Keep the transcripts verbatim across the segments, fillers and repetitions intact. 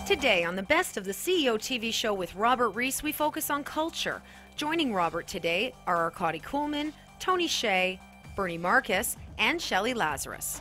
Today on the Best of the C E O T V show with Robert Rees, we focus on culture. Joining Robert today are Arkady Kuhlman, Tony Hsieh, Bernie Marcus, and Shelley Lazarus.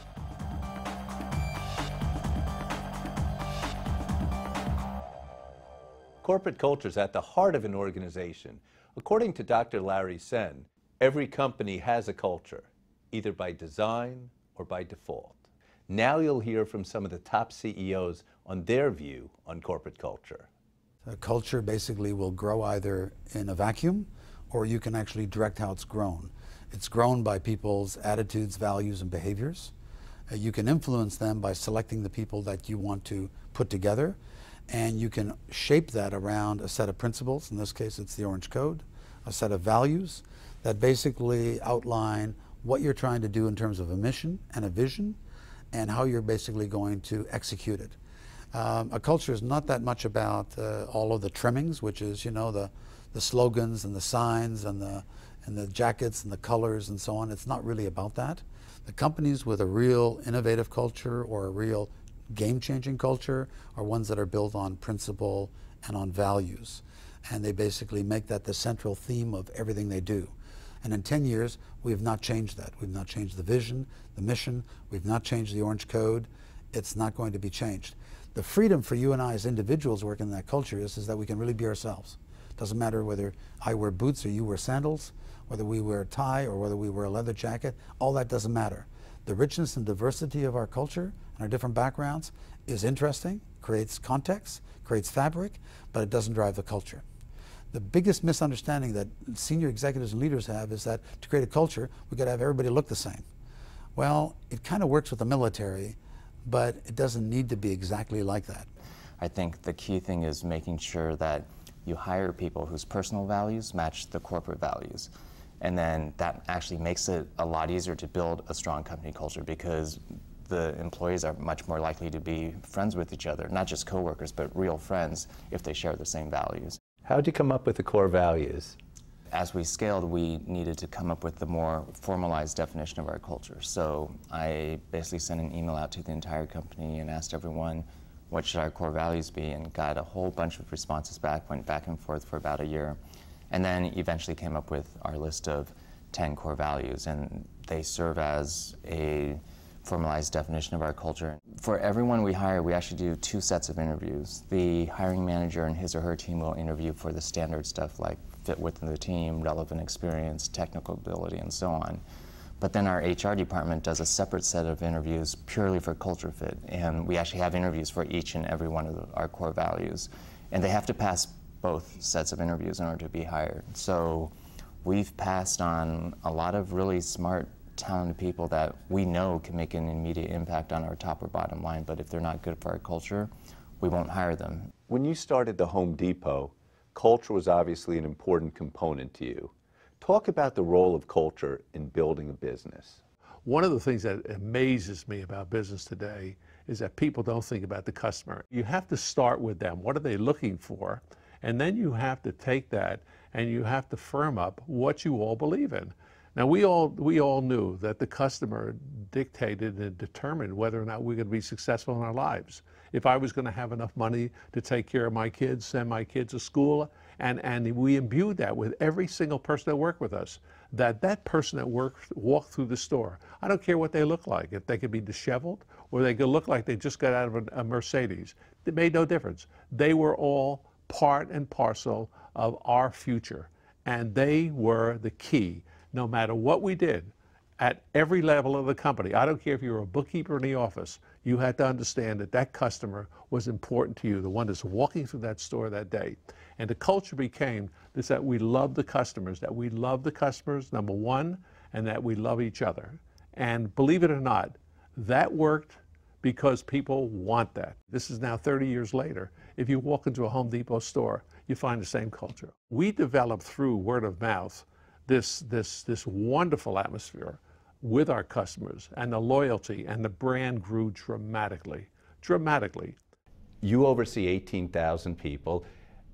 Corporate culture is at the heart of an organization. According to Doctor Larry Sen, every company has a culture, either by design or by default. Now you'll hear from some of the top C E Os on their view on corporate culture. A culture basically will grow either in a vacuum, or you can actually direct how it's grown. It's grown by people's attitudes, values, and behaviors. Uh, you can influence them by selecting the people that you want to put together, and you can shape that around a set of principles. In this case, it's the Orange Code, a set of values that basically outline what you're trying to do in terms of a mission and a vision, and how you're basically going to execute it. Um, a culture is not that much about uh, all of the trimmings, which is, you know, the, the slogans and the signs and the, and the jackets and the colors and so on. It's not really about that. The companies with a real innovative culture or a real game-changing culture are ones that are built on principle and on values. And they basically make that the central theme of everything they do. And in ten years, we have not changed that. We've not changed the vision, the mission. We've not changed the Orange Code. It's not going to be changed. The freedom for you and I as individuals working in that culture is, is that we can really be ourselves. It doesn't matter whether I wear boots or you wear sandals, whether we wear a tie or whether we wear a leather jacket. All that doesn't matter. The richness and diversity of our culture and our different backgrounds is interesting, creates context, creates fabric, but it doesn't drive the culture. The biggest misunderstanding that senior executives and leaders have is that to create a culture, we've got to have everybody look the same. Well, it kind of works with the military, but it doesn't need to be exactly like that. I think the key thing is making sure that you hire people whose personal values match the corporate values. And then that actually makes it a lot easier to build a strong company culture, because the employees are much more likely to be friends with each other, not just coworkers, but real friends if they share the same values. How did you come up with the core values? As we scaled, we needed to come up with the more formalized definition of our culture. So I basically sent an email out to the entire company and asked everyone, what should our core values be, and got a whole bunch of responses back, went back and forth for about a year, and then eventually came up with our list of ten core values, and they serve as a formalized definition of our culture. For everyone we hire, we actually do two sets of interviews. The hiring manager and his or her team will interview for the standard stuff like fit within the team, relevant experience, technical ability, and so on. But then our H R department does a separate set of interviews purely for culture fit, and we actually have interviews for each and every one of the, our core values. And they have to pass both sets of interviews in order to be hired. So we've passed on a lot of really smart, talented people that we know can make an immediate impact on our top or bottom line, but if they're not good for our culture, we won't hire them. When you started the Home Depot, culture was obviously an important component to you. Talk about the role of culture in building a business. One of the things that amazes me about business today is that people don't think about the customer. You have to start with them. What are they looking for? And then you have to take that and you have to firm up what you all believe in. Now, we all, we all knew that the customer dictated and determined whether or not we're going to be successful in our lives. If I was going to have enough money to take care of my kids, send my kids to school, and, and we imbued that with every single person that worked with us, that that person that worked, walked through the store, I don't care what they look like, if they could be disheveled or they could look like they just got out of a, a Mercedes, it made no difference. They were all part and parcel of our future, and they were the key. No matter what we did, at every level of the company, I don't care if you were a bookkeeper in the office, you had to understand that that customer was important to you, the one that's walking through that store that day. And the culture became this, that we love the customers, that we love the customers, number one, and that we love each other. And believe it or not, that worked because people want that. This is now thirty years later. If you walk into a Home Depot store, you find the same culture. We developed through word of mouth this, this, this wonderful atmosphere with our customers, and the loyalty and the brand grew dramatically, dramatically. You oversee eighteen thousand people.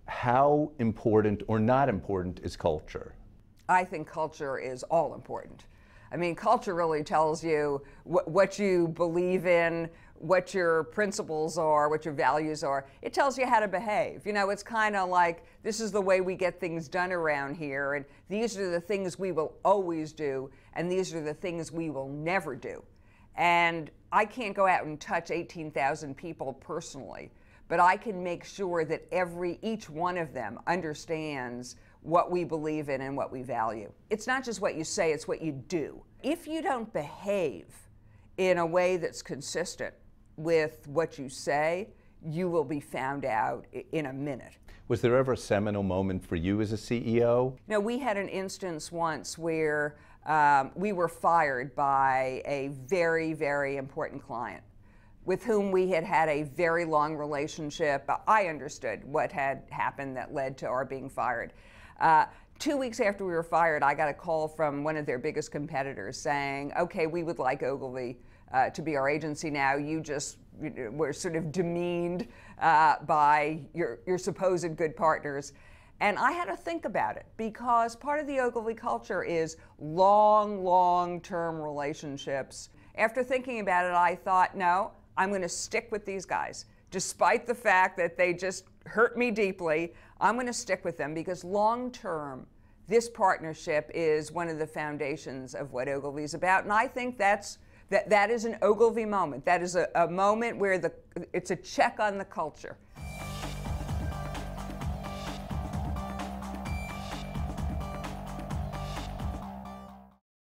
How important or not important is culture? I think culture is all important. I mean, culture really tells you wh what you believe in, what your principles are, what your values are. It tells you how to behave. You know, it's kind of like, this is the way we get things done around here, and these are the things we will always do, and these are the things we will never do. And I can't go out and touch eighteen thousand people personally, but I can make sure that every, each one of them understands what we believe in and what we value. It's not just what you say, it's what you do. If you don't behave in a way that's consistent with what you say, you will be found out in a minute. Was there ever a seminal moment for you as a C E O? No, we had an instance once where um, we were fired by a very, very important client with whom we had had a very long relationship. I understood what had happened that led to our being fired. Uh, two weeks after we were fired, I got a call from one of their biggest competitors saying, okay, we would like Ogilvy Uh, to be our agency now. You just you know, were sort of demeaned uh, by your, your supposed good partners. And I had to think about it, because part of the Ogilvy culture is long, long-term relationships. After thinking about it, I thought, no, I'm going to stick with these guys. Despite the fact that they just hurt me deeply, I'm going to stick with them, because long-term, this partnership is one of the foundations of what Ogilvy is about. And I think that's That, that is an Ogilvy moment. That is a, a moment where the, it's a check on the culture.